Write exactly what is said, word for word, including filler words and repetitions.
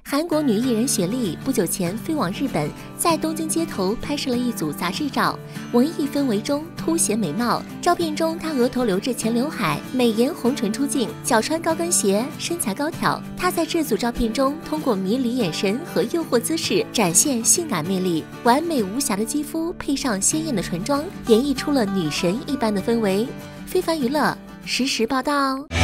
韩国女艺人雪莉不久前飞往日本，在东京街头拍摄了一组杂志照，文艺氛围中凸显美貌。照片中，她额头留着前刘海，美颜红唇出镜，脚穿高跟鞋，身材高挑。她在这组照片中，通过迷离眼神和诱惑姿势展现性感魅力，完美无瑕的肌肤配上鲜艳的唇妆，演绎出了女神一般的氛围。非凡娱乐实时报道。